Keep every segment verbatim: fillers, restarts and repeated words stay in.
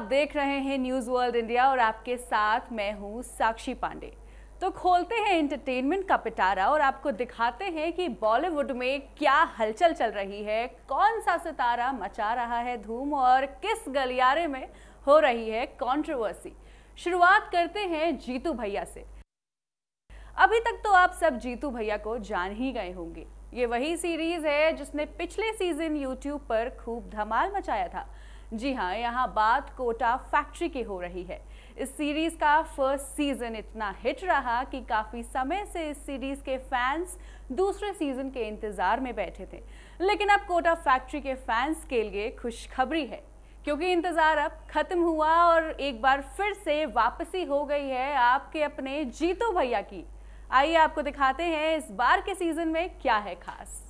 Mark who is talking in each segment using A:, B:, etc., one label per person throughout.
A: देख रहे हैं न्यूज़ वर्ल्ड इंडिया और आपके साथ मैं हूं साक्षी पांडे। तो खोलते हैं एंटरटेनमेंट का पिटारा और आपको दिखाते हैं कि बॉलीवुड में क्या हलचल चल रही है, कौन सा सितारा मचा रहा है धूम और किस गलियारे में हो रही है कंट्रोवर्सी। शुरुआत करते हैं जीतू भैया से। अभी तक तो आप सब जीतू भैया को जान ही गए होंगे। ये वही सीरीज है जिसने पिछले सीजन यूट्यूब पर खूब धमाल मचाया था। जी हाँ, यहाँ बात कोटा फैक्ट्री की हो रही है। इस सीरीज का फर्स्ट सीजन इतना हिट रहा कि काफी समय से इस सीरीज के फैंस दूसरे सीजन के इंतजार में बैठे थे। लेकिन अब कोटा फैक्ट्री के फैंस के लिए खुशखबरी है, क्योंकि इंतजार अब खत्म हुआ और एक बार फिर से वापसी हो गई है आपके अपने जीतू भैया की। आइए आपको दिखाते हैं इस बार के सीजन में क्या है खास।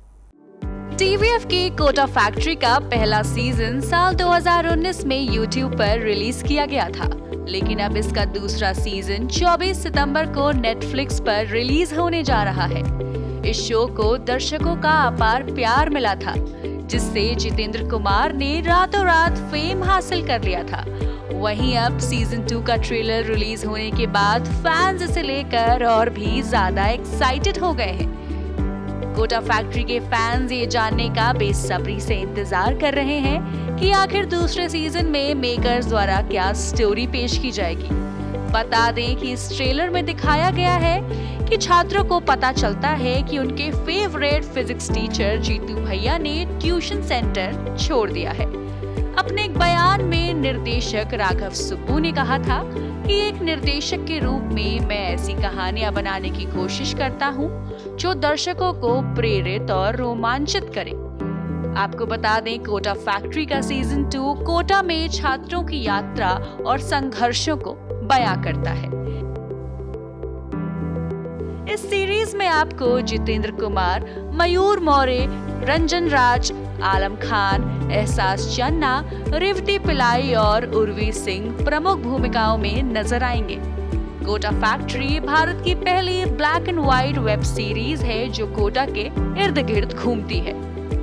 B: टीवीएफ की कोटा फैक्ट्री का पहला सीजन साल दो हज़ार उन्नीस में यूट्यूब पर रिलीज किया गया था, लेकिन अब इसका दूसरा सीजन चौबीस सितंबर को नेटफ्लिक्स पर रिलीज होने जा रहा है। इस शो को दर्शकों का अपार प्यार मिला था, जिससे जितेंद्र कुमार ने रातों रात फेम हासिल कर लिया था। वहीं अब सीजन टू का ट्रेलर रिलीज होने के बाद फैंस इसे लेकर और भी ज्यादा एक्साइटेड हो गए हैं। कोटा फैक्ट्री के फैंस ये जानने का बेसब्री से इंतजार कर रहे हैं कि आखिर दूसरे सीजन में मेकर्स द्वारा क्या स्टोरी पेश की जाएगी। बता दें कि इस ट्रेलर में दिखाया गया है कि छात्रों को पता चलता है कि उनके फेवरेट फिजिक्स टीचर जीतू भैया ने ट्यूशन सेंटर छोड़ दिया है। अपने एक बयान में निर्देशक राघव सुब्बू ने कहा था कि एक निर्देशक के रूप में मैं ऐसी कहानियां बनाने की कोशिश करता हूं जो दर्शकों को प्रेरित और रोमांचित करे। आपको बता दें, कोटा फैक्ट्री का सीजन टू कोटा में छात्रों की यात्रा और संघर्षों को बयां करता है। इस सीरीज में आपको जितेंद्र कुमार, मयूर मौर्य, रंजन राज, आलम खान, एहसास चन्ना, रेवती पिलाई और उर्वी सिंह प्रमुख भूमिकाओं में नजर आएंगे। कोटा फैक्ट्री भारत की पहली black and white web series है जो कोटा के इर्द गिर्द घूमती है।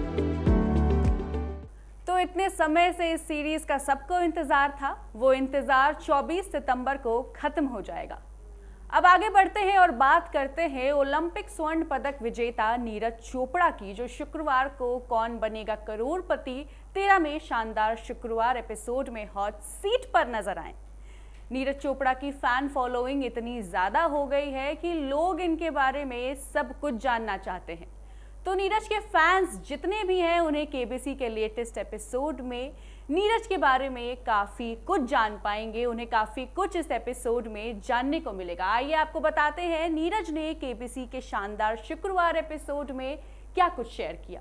A: तो इतने समय से इस सीरीज का सबको इंतजार था, वो इंतजार चौबीस सितंबर को खत्म हो जाएगा। अब आगे बढ़ते हैं और बात करते हैं ओलंपिक स्वर्ण पदक विजेता नीरज चोपड़ा की, जो शुक्रवार को कौन बनेगा करोड़पति तेरह में शानदार शुक्रवार एपिसोड में हॉट सीट पर नजर आए। नीरज चोपड़ा की फैन फॉलोइंग इतनी ज्यादा हो गई है कि लोग इनके बारे में सब कुछ जानना चाहते हैं। तो नीरज के फैंस जितने भी हैं उन्हें केबीसी के लेटेस्ट एपिसोड में नीरज के बारे में काफी कुछ जान पाएंगे। उन्हें काफी कुछ इस एपिसोड में जानने को मिलेगा। आइए आपको बताते हैं नीरज ने केबीसी के शानदार शुक्रवार एपिसोड में क्या कुछ शेयर किया।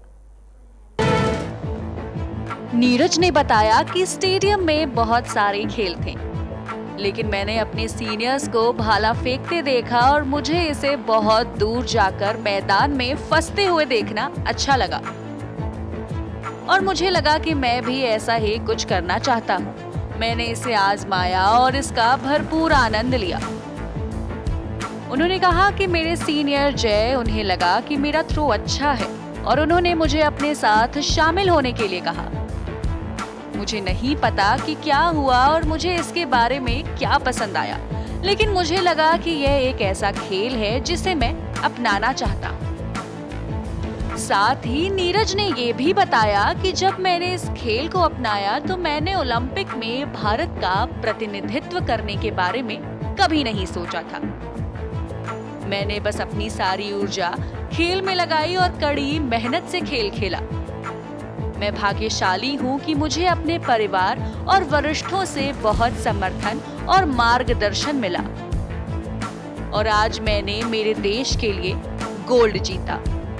B: नीरज ने बताया कि स्टेडियम में बहुत सारे खेल थे, लेकिन मैंने अपने सीनियर्स को भाला फेंकते देखा और मुझे इसे बहुत दूर जाकर मैदान में फंसते हुए देखना अच्छा लगा और मुझे लगा कि मैं भी ऐसा ही कुछ करना चाहता हूँ। मैंने इसे आजमाया और इसका भरपूर आनंद लिया। उन्होंने कहा कि मेरे सीनियर जय, उन्हें लगा कि मेरा थ्रो अच्छा है और उन्होंने मुझे अपने साथ शामिल होने के लिए कहा। मुझे नहीं पता कि क्या हुआ और मुझे इसके बारे में क्या पसंद आया, लेकिन मुझे लगा कि यह एक ऐसा खेल है जिसे मैं अपनाना चाहता हूँ। साथ ही नीरज ने ये भी बताया कि जब मैंने इस खेल को अपनाया तो मैंने ओलंपिक में भारत का प्रतिनिधित्व करने के बारे में कभी नहीं सोचा था। मैंने बस अपनी सारी ऊर्जा खेल में लगाई और कड़ी मेहनत से खेल खेला। मैं भाग्यशाली हूँ कि मुझे अपने परिवार और वरिष्ठों से बहुत समर्थन और मार्गदर्शन मिला और आज मैंने मेरे देश के लिए गोल्ड जीता।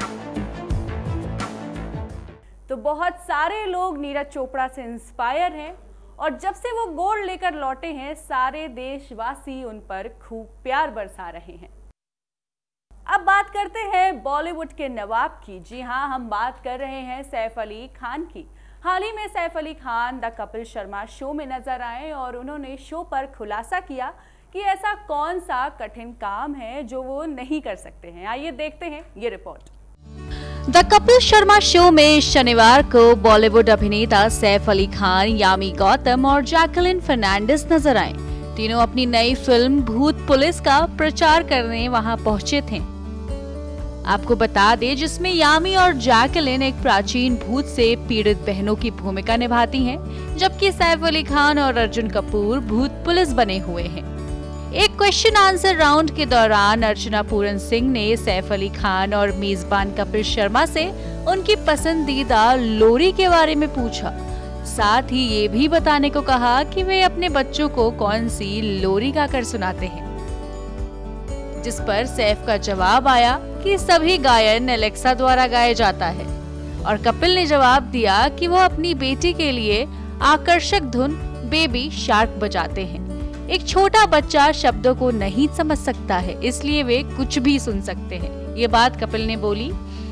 A: तो बहुत सारे लोग नीरज चोपड़ा से इंस्पायर हैं और जब से वो गोल्ड लेकर लौटे हैं सारे देशवासी उन पर खूब प्यार बरसा रहे हैं। अब बात करते हैं बॉलीवुड के नवाब की। जी हाँ, हम बात कर रहे हैं सैफ अली खान की। हाल ही में सैफ अली खान द कपिल शर्मा शो में नजर आए और उन्होंने शो पर खुलासा किया कि ऐसा कौन सा कठिन काम है जो वो नहीं कर सकते हैं। आइए देखते हैं ये report.
B: The Kapil Sharma show में शनिवार को बॉलीवुड अभिनेता सैफ अली खान, यामी गौतम और जैकलिन फर्नांडिस नजर आए। तीनों अपनी नई फिल्म भूत पुलिस का प्रचार करने वहां पहुंचे थे। आपको बता दें, जिसमें यामी और जैकलिन एक प्राचीन भूत से पीड़ित बहनों की भूमिका निभाती हैं, जबकि सैफ अली खान और अर्जुन कपूर भूत पुलिस बने हुए हैं। एक क्वेश्चन आंसर राउंड के दौरान अर्चना पूरन सिंह ने सैफ अली खान और मेजबान कपिल शर्मा से उनकी पसंदीदा लोरी के बारे में पूछा। साथ ही ये भी बताने को कहा कि वे अपने बच्चों को कौन सी लोरी गाकर सुनाते हैं, जिस पर सैफ का जवाब आया कि सभी गायन एलेक्सा द्वारा गाया जाता है, और कपिल ने जवाब दिया कि वह अपनी बेटी के लिए आकर्षक धुन बेबी शार्क बजाते हैं। एक छोटा बच्चा शब्दों को नहीं समझ सकता है, इसलिए वे कुछ भी सुन सकते हैं। ये बात कपिल ने बोली।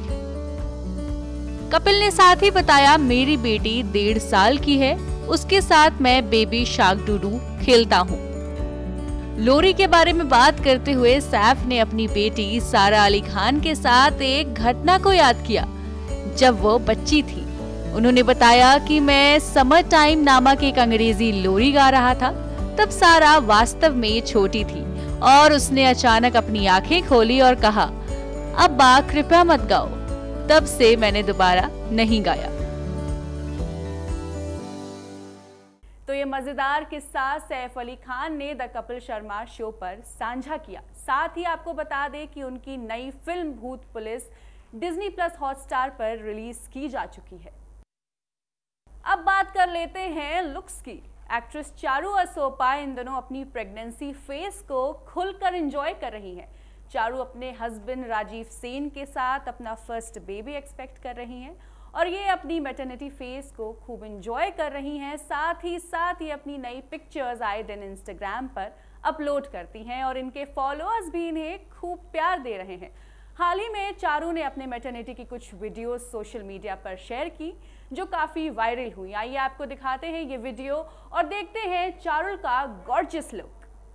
B: कपिल ने साथ ही बताया, मेरी बेटी डेढ़ साल की है, उसके साथ मैं बेबी शार्क डूडू खेलता हूँ। लोरी के बारे में बात करते हुए सैफ ने अपनी बेटी सारा अली खान के साथ एक घटना को याद किया जब वो बच्ची थी। उन्होंने बताया कि मैं समर टाइम नामक एक अंग्रेजी लोरी गा रहा था। तब सारा वास्तव में छोटी थी और उसने अचानक अपनी आंखें खोली और कहा, अब्बा कृपया मत गाओ। तब से मैंने दोबारा नहीं गाया।
A: तो ये मजेदार किस्सा सैफ अली खान ने द कपिल शर्मा शो पर साझा किया। साथ ही आपको बता दें कि उनकी नई film Bhoot police Disney plus Hotstar पर रिलीज की जा चुकी है। अब बात कर लेते हैं लुक्स की। एक्ट्रेस चारू असोपा इन दिनों अपनी प्रेगनेंसी फेज को खुलकर एंजॉय कर रही हैं। चारू अपने हस्बैंड राजीव सेन के साथ अपना फर्स्ट बेबी एक्सपेक्ट कर रही हैं और ये अपनी मैटरनिटी फेज को खूब एंजॉय कर रही हैं। साथ ही साथ ये अपनी नई पिक्चर्स आए दिन इंस्टाग्राम पर अपलोड करती हैं और इनके फॉलोअर्स भी इन्हें खूब प्यार दे रहे हैं। हाल ही में चारू ने अपने मैटरनिटी की कुछ वीडियोस सोशल मीडिया पर शेयर की जो काफी वायरल हुई। आइए आपको दिखाते हैं ये वीडियो और देखते हैं चारू का गॉर्जियस लुक।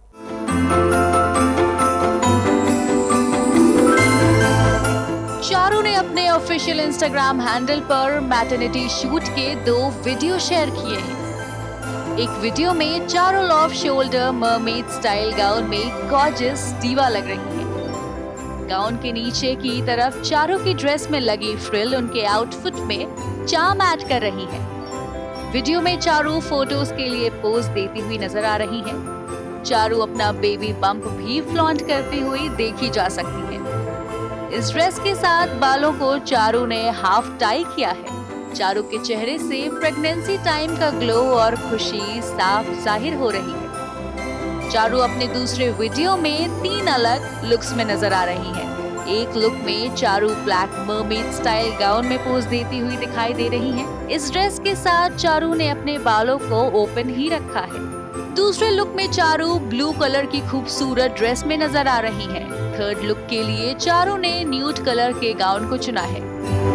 B: चारू ने अपने ऑफिशियल इंस्टाग्राम हैंडल पर मैटरनिटी शूट के दो वीडियो शेयर किए हैं। एक वीडियो में Charu off shoulder mermaid style gown में गॉर्जियस दीवा लग रही है। गाउन के नीचे की तरफ चारू की ड्रेस में लगी फ्रिल उनके आउटफिट में चार्म ऐड कर रही है। वीडियो में चारू फोटोज के लिए पोज देती हुई नजर आ रही है। चारू अपना बेबी बम्प भी फ्लॉन्ट करती हुई देखी जा सकती है। इस ड्रेस के साथ बालों को चारू ने हाफ टाई किया है। चारू के चेहरे से प्रेगनेंसी टाइम का ग्लो और खुशी साफ जाहिर हो रही है। चारू अपने दूसरे वीडियो में तीन अलग लुक्स में नजर आ रही है। एक लुक में Charu black mermaid style gown में पोज देती हुई दिखाई दे रही है। इस ड्रेस के साथ चारू ने अपने बालों को ओपन ही रखा है। दूसरे लुक में चारू ब्लू कलर की खूबसूरत ड्रेस में नजर आ रही है। थर्ड लुक के लिए चारू ने न्यूड कलर के गाउन को चुना है।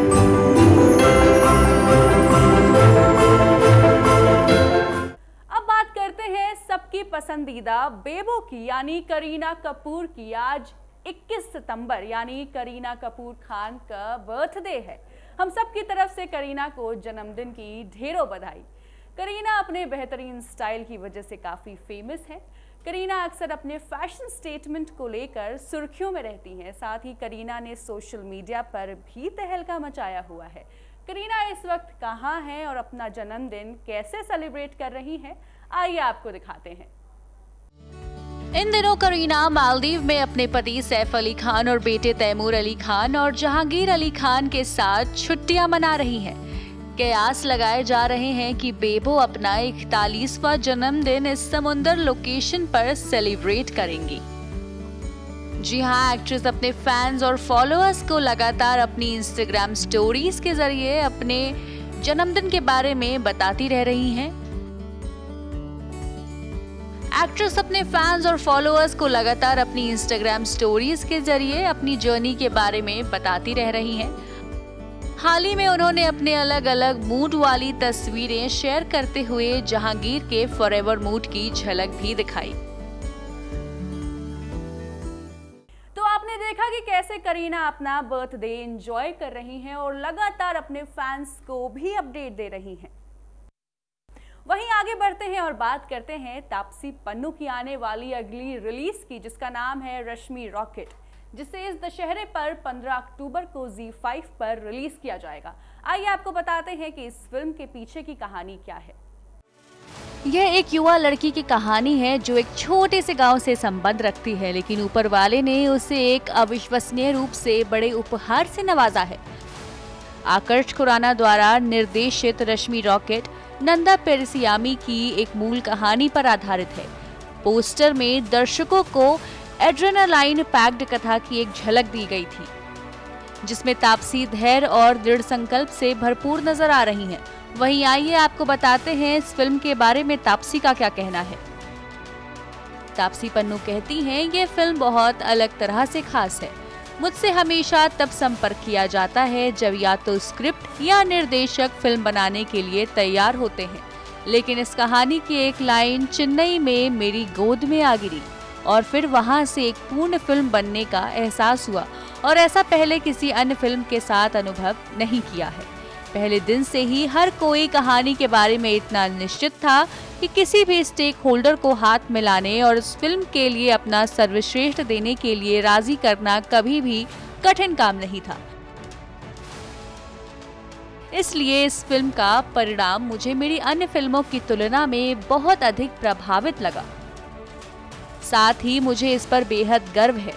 A: अब बात करते हैं सबकी पसंदीदा बेबो की, यानी करीना कपूर की। आज इक्कीस सितंबर यानी करीना कपूर खान का बर्थडे है। हम सब की तरफ से करीना को जन्मदिन की ढेरों बधाई। करीना अपने बेहतरीन स्टाइल की वजह से काफ़ी फेमस है। करीना अक्सर अपने फैशन स्टेटमेंट को लेकर सुर्खियों में रहती हैं। साथ ही करीना ने सोशल मीडिया पर भी तहलका मचाया हुआ है। करीना इस वक्त कहाँ हैं और अपना जन्मदिन कैसे सेलिब्रेट कर रही हैं, आइए आपको दिखाते हैं।
B: इन दिनों करीना मालदीव में अपने पति सैफ अली खान और बेटे तैमूर अली खान और जहांगीर अली खान के साथ छुट्टियां मना रही हैं। कयास लगाए जा रहे हैं कि बेबो अपना इकतालीसवां जन्मदिन इस समुंदर लोकेशन पर सेलिब्रेट करेंगी। जी हाँ, एक्ट्रेस अपने फैंस और फॉलोअर्स को लगातार अपनी इंस्टाग्राम स्टोरीज के जरिए अपने जन्मदिन के बारे में बताती रह रही हैं। एक्ट्रेस अपने फैंस और फॉलोअर्स को लगातार अपनी इंस्टाग्राम स्टोरीज के जरिए अपनी जर्नी के बारे में बताती रह रही हैं। हाल ही में उन्होंने अपने अलग अलग मूड वाली तस्वीरें शेयर करते हुए जहांगीर के फॉरएवर मूड की झलक भी दिखाई।
A: तो आपने देखा कि कैसे करीना अपना बर्थडे एंजॉय कर रही हैं और लगातार अपने फैंस को भी अपडेट दे रही हैं। वहीं आगे बढ़ते हैं और बात करते हैं तापसी पन्नू की आने वाली अगली रिलीज की, जिसका नाम है रश्मि रॉकेट, जिसे इस दशहरे पर पंद्रह अक्टूबर को ज़ी फाइव पर रिलीज किया जाएगा। आइए आपको बताते हैं कि इस फिल्म के पीछे की कहानी क्या है।
B: यह एक युवा लड़की की कहानी है जो एक छोटे से गांव से संबंध रखती है, लेकिन ऊपर वाले ने उसे एक अविश्वसनीय रूप से बड़े उपहार से नवाजा है। आकर्ष खुराना द्वारा निर्देशित रश्मि रॉकेट नंदा पेरिसियामी की एक मूल कहानी पर आधारित है। पोस्टर में दर्शकों को एड्रेनालाइन पैक्ड कथा की एक झलक दी गई थी, जिसमें तापसी धैर्य और दृढ़ संकल्प से भरपूर नजर आ रही हैं। वहीं आइए आपको बताते हैं इस फिल्म के बारे में तापसी का क्या कहना है। तापसी पन्नू कहती हैं, ये फिल्म बहुत अलग तरह से खास है। मुझसे हमेशा तब संपर्क किया जाता है जब या तो स्क्रिप्ट या निर्देशक फिल्म बनाने के लिए तैयार होते हैं, लेकिन इस कहानी की एक लाइन चेन्नई में मेरी गोद में आ गिरी और फिर वहां से एक पूर्ण फिल्म बनने का एहसास हुआ, और ऐसा पहले किसी अन्य फिल्म के साथ अनुभव नहीं किया है। पहले दिन से ही हर कोई कहानी के बारे में इतना निश्चित था कि किसी भी स्टेक होल्डर को हाथ मिलाने और इस फिल्म के लिए अपना सर्वश्रेष्ठ देने के लिए राजी करना कभी भी कठिन काम नहीं था। इसलिए इस फिल्म का परिणाम मुझे मेरी अन्य फिल्मों की तुलना में बहुत अधिक प्रभावित लगा। साथ ही मुझे इस पर बेहद गर्व है।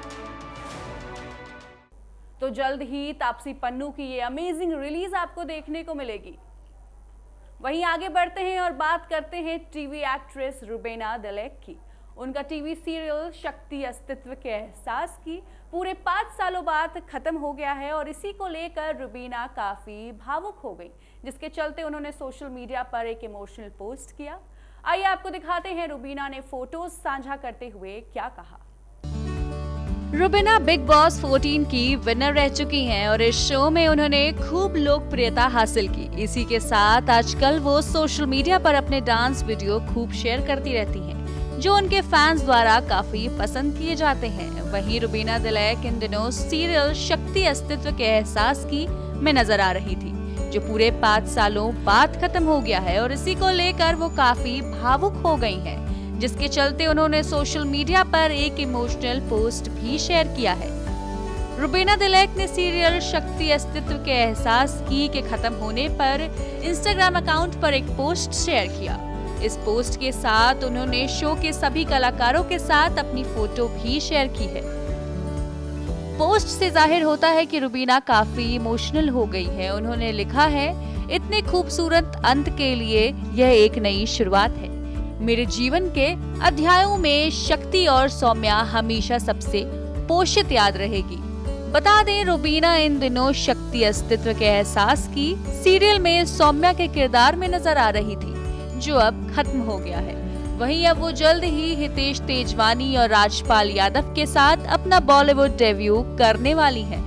A: तो जल्द ही तापसी पन्नू की ये अमेजिंग रिलीज आपको देखने को मिलेगी। वहीं आगे बढ़ते हैं और बात करते हैं टीवी एक्ट्रेस रुबीना दिलेक की। उनका टीवी सीरियल शक्ति अस्तित्व के एहसास की पूरे पाँच सालों बाद खत्म हो गया है, और इसी को लेकर रुबीना काफी भावुक हो गई, जिसके चलते उन्होंने सोशल मीडिया पर एक इमोशनल पोस्ट किया। आइए आपको दिखाते हैं रुबीना ने फोटोज साझा करते हुए क्या कहा।
B: रुबीना बिग बॉस चौदह की विनर रह चुकी हैं और इस शो में उन्होंने खूब लोकप्रियता हासिल की। इसी के साथ आजकल वो सोशल मीडिया पर अपने डांस वीडियो खूब शेयर करती रहती हैं, जो उनके फैंस द्वारा काफी पसंद किए जाते हैं। वहीं रुबीना दिलेक इन दिनों सीरियल शक्ति अस्तित्व के एहसास की में नजर आ रही थी, जो पूरे पाँच सालों बाद खत्म हो गया है, और इसी को लेकर वो काफी भावुक हो गई हैं, जिसके चलते उन्होंने सोशल मीडिया पर एक इमोशनल पोस्ट भी शेयर किया है। रुबीना दिलेक ने सीरियल शक्ति अस्तित्व के एहसास की के खत्म होने पर इंस्टाग्राम अकाउंट पर एक पोस्ट शेयर किया। इस पोस्ट के साथ उन्होंने शो के सभी कलाकारों के साथ अपनी फोटो भी शेयर की है। पोस्ट से जाहिर होता है कि रुबीना काफी इमोशनल हो गई है। उन्होंने लिखा है, इतने खूबसूरत अंत के लिए यह एक नई शुरुआत है। मेरे जीवन के अध्यायों में शक्ति और सौम्या हमेशा सबसे पोषित याद रहेगी। बता दें, रुबीना इन दिनों शक्ति अस्तित्व के एहसास की सीरियल में सौम्या के किरदार में नजर आ रही थी, जो अब खत्म हो गया है। वहीं अब वो जल्द ही हितेश तेजवानी और राजपाल यादव के साथ अपना बॉलीवुड डेब्यू करने वाली हैं।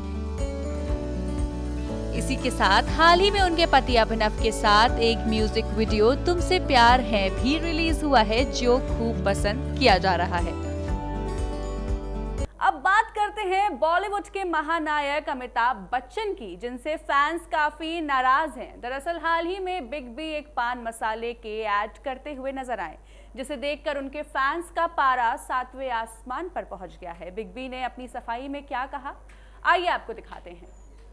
B: इसी के साथ हाल ही में उनके पति अभिनव के साथ एक म्यूजिक वीडियो तुमसे प्यार है भी रिलीज हुआ है, जो खूब पसंद किया जा रहा है।
A: अब बात करते हैं बॉलीवुड के महानायक अमिताभ बच्चन की, जिनसे फैंस काफी नाराज हैं। दरअसल हाल ही में बिग बी एक पान मसाले के ऐड करते हुए नजर आए, जिसे देखकर उनके फैंस का पारा सातवें आसमान पर पहुंच गया है। बिग बी ने अपनी सफाई में क्या कहा, आइए आपको दिखाते हैं।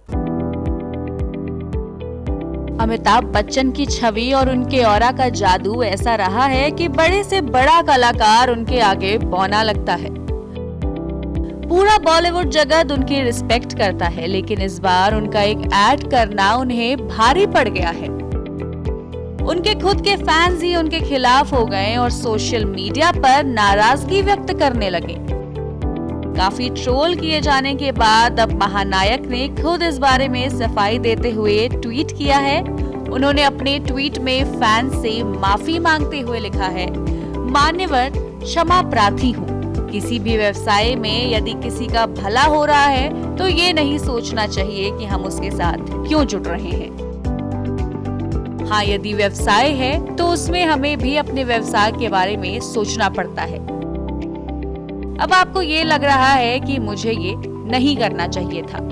B: अमिताभ बच्चन की छवि और उनके ऑरा का जादू ऐसा रहा है कि बड़े से बड़ा कलाकार उनके आगे बौना लगता है। पूरा बॉलीवुड जगत उनकी रिस्पेक्ट करता है, लेकिन इस बार उनका एक ऐड करना उन्हें भारी पड़ गया है। उनके खुद के फैंस ही उनके खिलाफ हो गए और सोशल मीडिया पर नाराजगी व्यक्त करने लगे। काफी ट्रोल किए जाने के बाद अब महानायक ने खुद इस बारे में सफाई देते हुए ट्वीट किया है। उन्होंने अपने ट्वीट में फैंस से माफी मांगते हुए लिखा है, मान्यवर क्षमा प्रार्थी हूँ। किसी भी व्यवसाय में यदि किसी का भला हो रहा है तो ये नहीं सोचना चाहिए कि हम उसके साथ क्यों जुड़ रहे हैं। हाँ, यदि व्यवसाय है तो उसमें हमें भी अपने व्यवसाय के बारे में सोचना पड़ता है। अब आपको ये लग रहा है कि मुझे ये नहीं करना चाहिए था।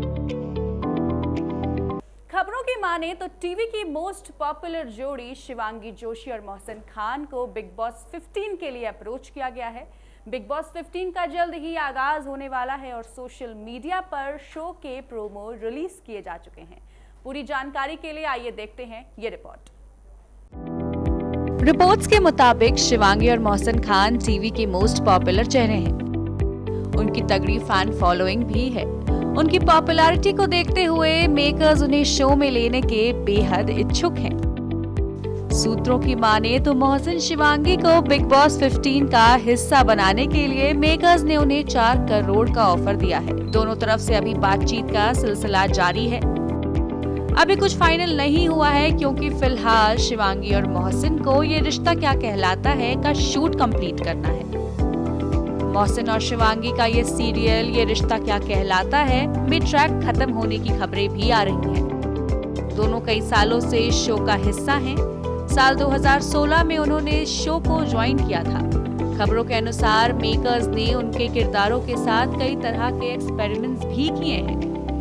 A: खबरों की माने तो टीवी की मोस्ट पॉपुलर जोड़ी शिवांगी जोशी और मोहसिन खान को बिग बॉस पंद्रह के लिए अप्रोच किया गया है। बिग बॉस पंद्रह का जल्द ही आगाज होने वाला है और सोशल मीडिया पर शो के प्रोमो रिलीज किए जा चुके हैं। पूरी जानकारी के लिए आइए देखते हैं ये रिपोर्ट।
B: रिपोर्ट्स के मुताबिक शिवांगी और मोहसिन खान टीवी के मोस्ट पॉपुलर चेहरे हैं। उनकी तगड़ी फैन फॉलोइंग भी है। उनकी पॉपुलैरिटी को देखते हुए मेकर्स उन्हें शो में लेने के बेहद इच्छुक हैं। सूत्रों की माने तो मोहसिन शिवांगी को बिग बॉस पंद्रह का हिस्सा बनाने के लिए मेकर्स ने उन्हें चार करोड़ का ऑफर दिया है। दोनों तरफ से अभी बातचीत का सिलसिला जारी है। अभी कुछ फाइनल नहीं हुआ है क्योंकि फिलहाल शिवांगी और मोहसिन को ये रिश्ता क्या कहलाता है का शूट कंप्लीट करना है। मोहसिन और शिवांगी का ये सीरियल ये रिश्ता क्या कहलाता है मिड ट्रैक खत्म होने की खबरें भी आ रही हैं। दोनों कई सालों से शो का हिस्सा हैं। साल दो हज़ार सोलह में उन्होंने शो को ज्वाइन किया था। खबरों के अनुसार मेकर्स ने उनके किरदारों के साथ कई तरह के एक्सपेरिमेंट्स भी किए हैं।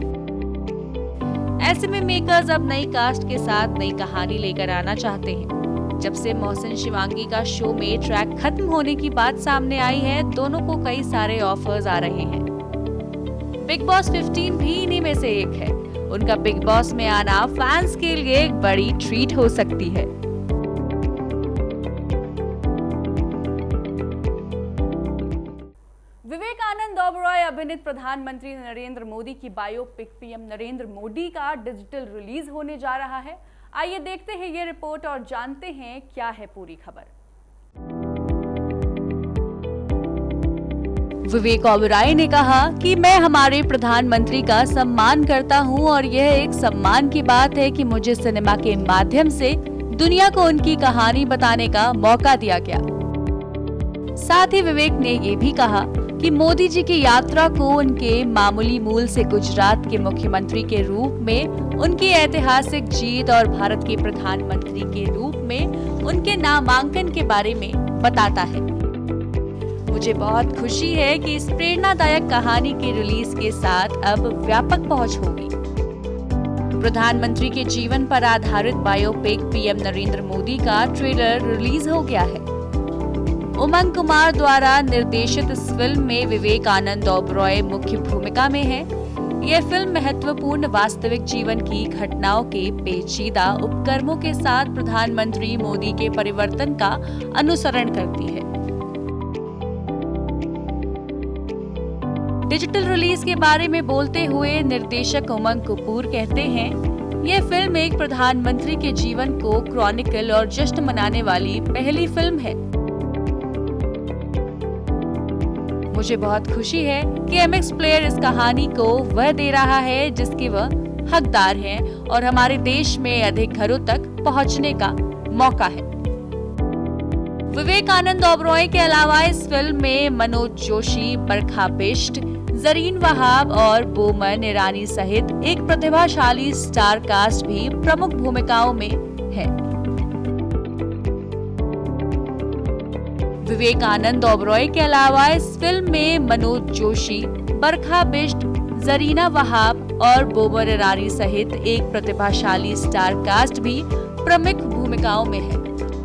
B: ऐसे में मेकर्स अब नई कास्ट के साथ नई कहानी लेकर आना चाहते हैं। जब से मोहसिन शिवांगी का शो में ट्रैक खत्म होने की बात सामने आई है, दोनों को कई सारे ऑफर्स आ रहे हैं। बिग बॉस पंद्रह भी इन्हीं में से एक है। उनका बिग बॉस में आना फैंस के लिए एक बड़ी ट्रीट हो सकती है।
A: विवेकानंद ओबरॉय अभिनीत प्रधानमंत्री नरेंद्र मोदी की बायोपिक पीएम नरेंद्र मोदी का डिजिटल रिलीज होने जा रहा है। आइए देखते हैं ये रिपोर्ट और जानते हैं क्या है पूरी खबर।
B: विवेक ओबरॉय ने कहा कि मैं हमारे प्रधानमंत्री का सम्मान करता हूं और यह एक सम्मान की बात है कि मुझे सिनेमा के माध्यम से दुनिया को उनकी कहानी बताने का मौका दिया गया। साथ ही विवेक ने ये भी कहा कि मोदी जी की यात्रा को उनके मामूली मूल से गुजरात के मुख्यमंत्री के रूप में, उनकी ऐतिहासिक जीत और भारत के प्रधानमंत्री के रूप में उनके नामांकन के बारे में बताता है। मुझे बहुत खुशी है कि इस प्रेरणादायक कहानी के रिलीज के साथ अब व्यापक पहुंच होगी। प्रधानमंत्री के जीवन पर आधारित बायोपिक पीएम नरेंद्र मोदी का ट्रेलर रिलीज हो गया है। उमंग कुमार द्वारा निर्देशित इस फिल्म में विवेकानंद ओबरॉय मुख्य भूमिका में है। यह फिल्म महत्वपूर्ण वास्तविक जीवन की घटनाओं के पेचीदा उपक्रमों के साथ प्रधानमंत्री मोदी के परिवर्तन का अनुसरण करती है। डिजिटल रिलीज के बारे में बोलते हुए निर्देशक उमंग कपूर कहते हैं, यह फिल्म एक प्रधानमंत्री के जीवन को क्रॉनिकल और जश्न मनाने वाली पहली फिल्म है। मुझे बहुत खुशी है कि एमएक्स प्लेयर इस कहानी को वह दे रहा है जिसके वह हकदार हैं और हमारे देश में अधिक घरों तक पहुंचने का मौका है। विवेकानंद ओबरॉय के अलावा इस फिल्म में मनोज जोशी, बरखा बिष्ट, जरीन वहाब और बोमन ईरानी सहित एक प्रतिभाशाली स्टार कास्ट भी प्रमुख भूमिकाओं में है। विवेकानंद ओबरॉय के अलावा इस फिल्म में मनोज जोशी, बरखा बिष्ट, जरीना वहाब और बोमन ईरानी सहित एक प्रतिभाशाली स्टार कास्ट भी प्रमुख भूमिकाओं में है।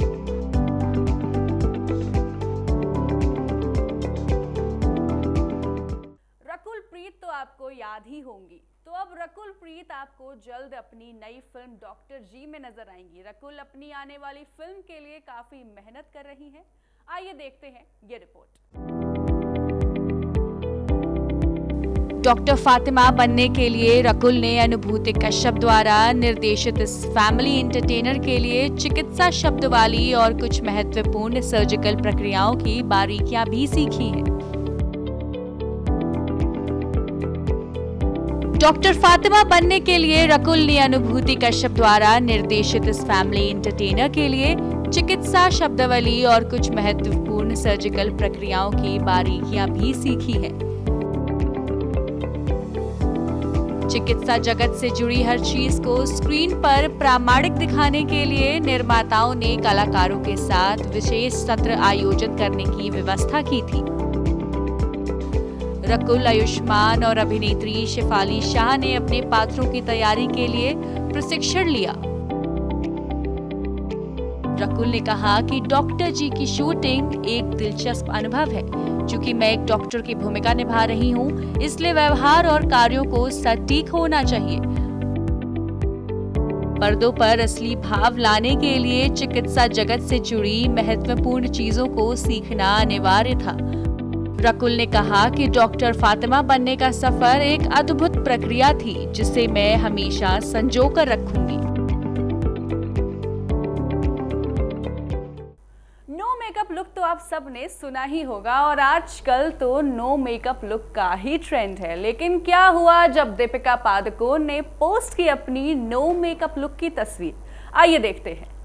A: रकुल प्रीत तो आपको याद ही होंगी, तो अब रकुल प्रीत आपको जल्द अपनी नई फिल्म डॉक्टर जी में नजर आएंगी। रकुल अपनी आने वाली फिल्म के लिए काफी मेहनत कर रही हैं। आइए देखते हैं ये रिपोर्ट।
B: डॉक्टर फातिमा बनने के लिए रकुल ने अनुभूति कश्यप द्वारा निर्देशित इस फैमिली एंटरटेनर के लिए चिकित्सा शब्द वाली और कुछ महत्वपूर्ण सर्जिकल प्रक्रियाओं की बारीकियां भी सीखी हैं। डॉक्टर फातिमा बनने के लिए रकुल ने अनुभूति कश्यप द्वारा निर्देशित इस फैमिली एंटरटेनर के लिए चिकित्सा शब्दावली और कुछ महत्वपूर्ण सर्जिकल प्रक्रियाओं की बारीकियां भी सीखी है। चिकित्सा जगत से जुड़ी हर चीज को स्क्रीन पर प्रामाणिक दिखाने के लिए निर्माताओं ने कलाकारों के साथ विशेष सत्र आयोजित करने की व्यवस्था की थी। रकुल, आयुष्मान और अभिनेत्री शेफाली शाह ने अपने पात्रों की तैयारी के लिए प्रशिक्षण लिया। रकुल ने कहा कि डॉक्टर जी की शूटिंग एक दिलचस्प अनुभव है। चूंकि मैं एक डॉक्टर की भूमिका निभा रही हूँ, इसलिए व्यवहार और कार्यों को सटीक होना चाहिए। पर्दों पर असली भाव लाने के लिए चिकित्सा जगत से जुड़ी महत्वपूर्ण चीजों को सीखना अनिवार्य था। रकुल ने कहा कि डॉक्टर फातिमा बनने का सफर एक अद्भुत प्रक्रिया थी, जिसे मैं हमेशा संजोकर रखूंगी।
A: नो मेकअप लुक तो आप सब ने सुना ही होगा और आजकल तो नो मेकअप लुक का ही ट्रेंड है। लेकिन क्या हुआ जब दीपिका पादुकोण ने पोस्ट की अपनी नो मेकअप लुक की तस्वीर? आइए देखते हैं।